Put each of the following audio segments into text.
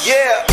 Yeah.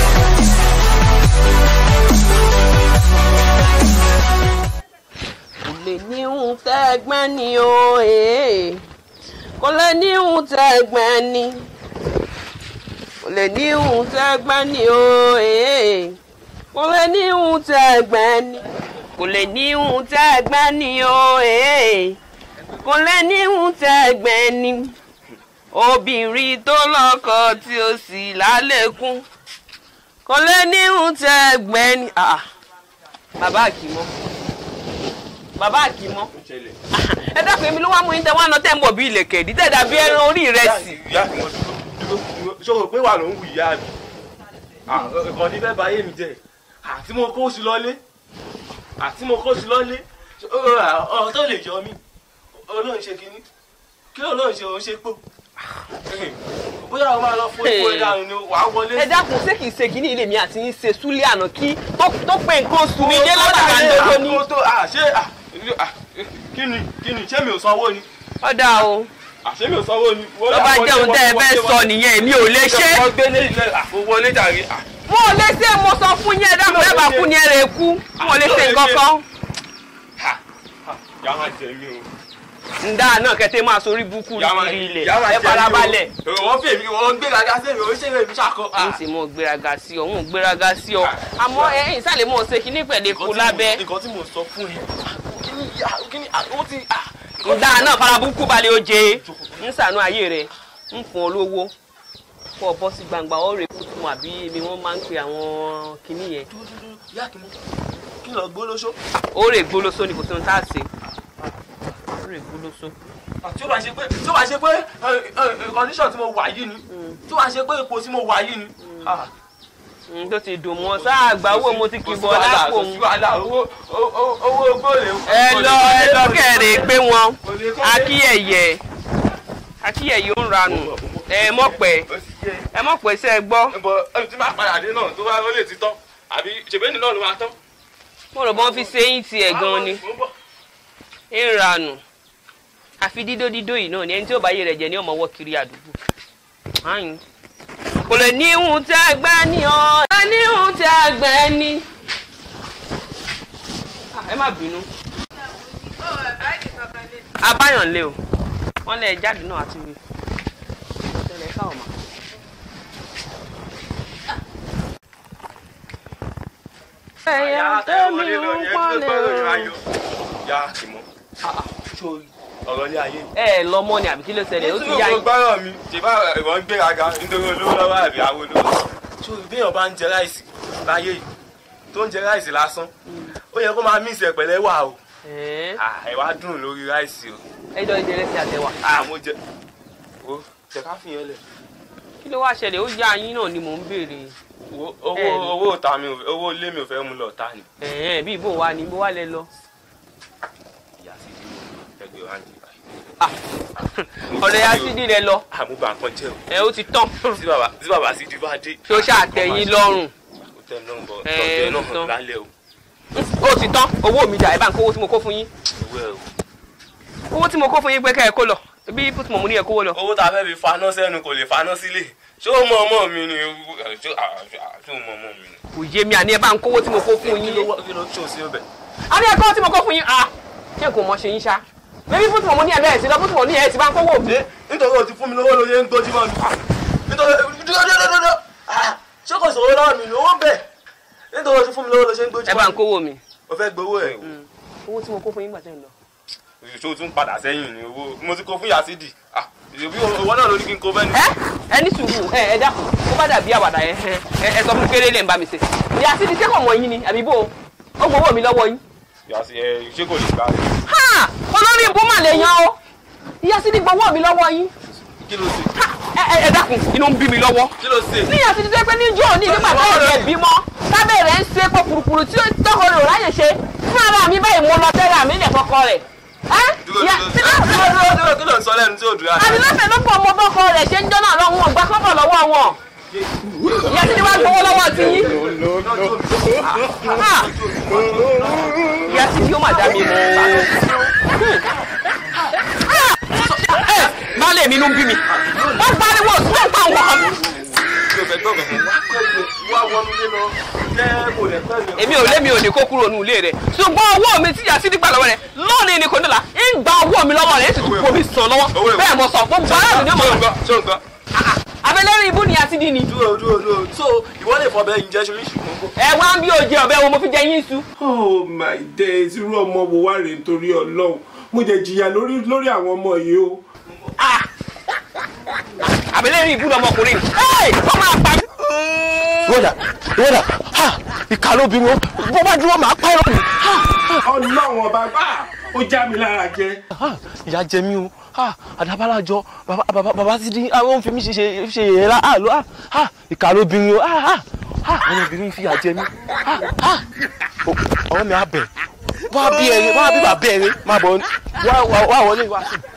Kò lè ní ohun tẹ́gbẹ́ ni o, kò lè ní ohun tẹ́gbẹ́ ni. Kò lè ní ohun tẹ́gbẹ́ ni o, kò lè ní ohun tẹ́gbẹ́ ni. Kò lè ní ohun tẹ́gbẹ́ ni o, kò lè ní ohun tẹ́gbẹ́ ni. Obìnrin tó lọ́kọ tí ó sì lálékún. Kò lè ní ohun tẹ́gbẹ́ ni. Bàbá Àkìmọ́. Bàbá Àkìmọ́. Ẹ dákun èmi ló wá mú yín tẹ wá ná tẹ́ ń bọ̀ bí ìlẹ̀kẹ̀ ìdí tẹ́ dàbí ẹran orí ìrẹsì. Ìyá Àkìmọ́ dúró ṣòro pé wà ló ń wù ìyá mi. Ẹ̀kọ́ ní fẹ́ bá yé mi jẹ́. Àti mo kó sí lọ́lé. Ọ̀rọ̀ tó lè jọ mí. Olóhùn ṣe kínní. Kí Olóhùn ṣe òun ṣe pò. Bóyá o máa lọ fún ipò ìdáhùn ni wàá wọlé. Ẹ dákun ṣé kìí ṣe kínní ilé mi àti yín ṣe súlé àná kí tó pé nǹkan sùn mí dé látara ńdọ́dọ́ ní. Kí ni ṣé mi ò sanwó ni? Ọ̀dà o. Ṣé mi ò sanwó ni? Tó bá jẹun tẹ́ ẹ fẹ́ sọ nìyẹn mi ò lè ṣe. Wọ́n gbé ní ilé àfọwọ́lé jàre. Mo ò lè ṣe mo sọ fún yín ẹ dákun ẹ bá kú ni ẹ rè kú. Mo lè ṣe nǹkan kan. Yàrá jẹ mí o. Ǹdá náà kẹtẹ máa sorí búkú lórí ilẹ̀ ẹ farabalẹ̀. Wọ́n fèmí wọ́n gbéraga sí mi ò ṣe èmi ṣàkọ. N sì mọ gbéraga sí ọ, n ò gbéraga sí ọ. Àmọ́ ẹ̀yin sálẹ̀ mọ̀ ṣe kíní pẹ̀lẹ́ kú lábẹ́. Nǹkan tí mo sọ fún ẹ. Kíní ó ti. Ǹdá náà fara búkú balẹ̀ ó jẹ. Ń ṣàánú ayé rẹ̀ ń fún ọ lówó. Kọ́ ọ bọ́ sí gbangba ó rè kú tún àbí èmi wọ́n máa ń pe àwọn kíní yẹn. Ìyá Àkìmọ́ kí lọ gbólóṣó. Ó rè gbólóṣó ni kò sí ohun tá a ṣe. Rè gbólóṣó. Tí ó bá ṣe pé condition tí mo wà yìí ni tí ó bá ṣe pé ipò tí mo wà yìí ni. Tó ti dùn mọ́ sáà àgbà owó mo ti kì bọ́ lápò òun. Owó gbòòlè. Ẹ lọ kẹrè pé wọn akíyẹ̀yẹ ń ranù ẹ mọ̀ pẹ́ sẹ́ gbọ́. Tí máa padà dé náà tó bá lè ti tán àbí ṣèbéènì náà ló máa tán. Mo rò bọ́n fi ṣe yín tiẹ̀ gan ni. Ń ranù. Àfi dídó yìí náà ni ẹni tí ó bá yé rẹ̀ jẹ́ ní ọmọ ọwọ́ kiri àdúgbò. Kò lè ní ihun tí a gbẹ́ ní ọ́. Kò lè ní ihun tí a gbẹ́ ní. Ẹ má bínú. Abáyànlé o. Wọ́n lẹ jáde náà àti wí. Ṣẹlẹ̀ ká ọ̀ma. Ẹ̀yà tẹ́mi ń pọ́nlẹ̀ o. Ìyá Àkìmọ́. Ọ̀rọ̀ ilé ayé. Ẹ lọ́mọ ni àbí kí ló ṣẹlẹ̀ ó ti yá yín. Gbọ́rọ̀ mi ṣe bá ìwọ̀n ń gbéraga nítorí olówó lọ́wọ́ àbí àwọn olówó. Ṣé béèyàn bá ń jẹ ráìsì láyé yìí tó ń jẹ ráìsì lásán ó yẹ kó máa mí ìsẹ̀ pẹ̀lẹ́ wà o. Ẹ̀wà dùn lórí ráìsì o. Ẹjọ́ ìjẹrẹ sí àtẹwà. Mo jẹ o jẹ ká fi yẹn lẹ̀. Kí ló wá ṣẹlẹ̀ ó yá yín náà ni mò ń béèrè. Owó ta mi owó ilé mi ò fẹ́ mú lọ ta ni. Bí ìbò wa ni bó wá lẹ lọ. Ìyá sí ẹgbẹ́ wa ń di. Ọ̀rẹ́ Asídì rẹ lọ. Àmúgbà kan jẹ́ o. Ó ti tán. Tí bàbá Asídì bá dé. Ṣé ó ṣàtẹ̀yìn lọ́rùn? Ó tẹ̀ náà bọ̀ tọ́jú náà hàn lálẹ́ o. Ó ti tán owó mi dà ẹ bá ń kó owó tí mo kó fún yín. Owó tí mo kó fún yín pé ká ẹ kó lọ bí put mọ̀ mú ní ẹ kówó lọ. Owó tá a fẹ́ fi faná sẹ́nu kò lè faná sílé. Ṣé ó mọ ọmọ mi ni? Ṣé ó mọ ọmọ mi ni? Kò yé mi àní ẹ bá ń kówó tí mo kó fún yín. Kí ló tó sí ọbẹ̀? Àní ẹ kó tí mo kó fún yín. Ṣé kò mọ̀ ṣe yín ṣá? Bébí put mọ̀ mú ní ẹ bẹ́ẹ̀ sí lọ put mọ̀ ní ẹ ti bá ń kówó mi. Nítorí o ti fún mi lówó lóye ń gbójú mọ́ mi. Nítorí ṣé kò sọ̀rọ̀ lọ́wọ́ mi lówó bẹ̀? Nítorí o ti fún mi lówó lóye ń gbójú mọ́ mi. Ẹ bá ń kówó mi. O fẹ́ gbowó ẹ̀. Owó tí mo kó fún yín gbà tẹ́ ń lọ. Ṣé o tún padà sẹ́yìn ni owó mo ti kó fún Yasidi. Ìbí owó náà ló ní kí n kó fẹ́ ni. Ẹ ní sùúrù ẹ dákun ó bá dàbí àwàdà ẹ sọ fún kéré lè ń bá mi ṣe. Yasidi ṣé kò mọ yín ni àbí bó ó gbowó mi lọ́wọ́ yín. Yasidi ṣé kò lè gbà rẹ̀. Olórí ìbú mà lè yan o. Yasidi gbowó mi lọ́wọ́ yín. Kí ló ṣe? Ẹ dákun inú ń bí mi lọ́wọ́. Kí ló ṣe? Ní Yasidi tó pé ní jọ́ ní nígbà tó yẹ bímọ tábẹ̀rẹ̀ ń ṣe pọ̀ pùrùpùrù tí tọ́kọ rẹ̀ ò ráyè ṣe fún ara mi báyìí mo lọ tẹ́lẹ̀ àmì ilẹ̀ fọkọ rẹ̀. Dúró kí ló ń sọ lẹ́nu tí ò dúró. Àbí lọ́fẹ̀ẹ́ ló pọ̀ ọmọ bọ́kọ rẹ̀ ṣe ń jọ́nà lọ́wọ́ wọn gbá kọ́kọ́ lọ́wọ́ wọn. Yasidi wá gbowó lọ́wọ́ ti yín. Yasidi ó mà dá mi mọ́. Baálé mi ló ń bí mi. Wọ́n pariwo sí ọ̀pá wọn. fẹ́ gbọ́ kankan wá wọnú lé lọ jẹ́ kò lè pẹ́ mi. èmi ò lé mi ò ní kó kúrò nù ilé rẹ̀ ṣùgbọ́n owó mi tí yàtí nígbà lọ́wọ́ rẹ̀ lónìí ni kò nílà ń gba owó mi lọ́wọ́ rẹ̀ èsì tó kó mi sàn lọ́wọ́ bẹ́ẹ̀ mo sọ gbogbo aráàlú ní ọmọ abẹ́lẹ́rìn ibú ni àti dì ní. dúró so ìwọ lè fọ bẹ́ẹ̀ ǹjẹ́ ṣoríṣi kókó. ẹ wá ń bí òjì ọ̀bẹ wo mo fi jẹ yín su. Oh my days, irú ọmọ wo wá rèé nítorí Ọlọ́run mo jẹ jìyà lórí àwọn ọmọ yìí o. abẹ́lẹ́rìn ibú lọmọkùnrin ọmọ àpá. ìwọ́dà ìka ló bí wọn bó bá dúró máa pa ẹ̀rọ mi. Ọlọ́run ọba ó já mi lára jẹ. ìyá jẹ mí o àdàbàlájọ bàbá ti dín àwọn fi mí ṣe yẹn láàlọ́ ìka ló bí wọn àwọn obìnrin fìyà jẹ mí ọwọ́ mi á bẹ̀ wá bí bàbá ẹ̀rín má bọ̀ wá wọlé wá sí.